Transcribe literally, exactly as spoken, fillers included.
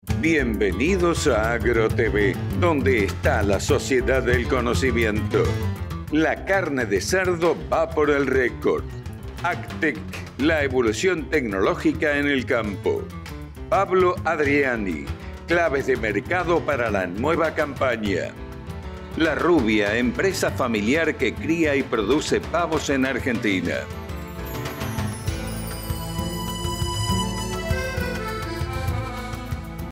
Bienvenidos a AgroTV, donde está la sociedad del conocimiento. La carne de cerdo va por el récord. Actec, la evolución tecnológica en el campo. Pablo Adriani, claves de mercado para la nueva campaña. La Rubia, empresa familiar que cría y produce pavos en Argentina.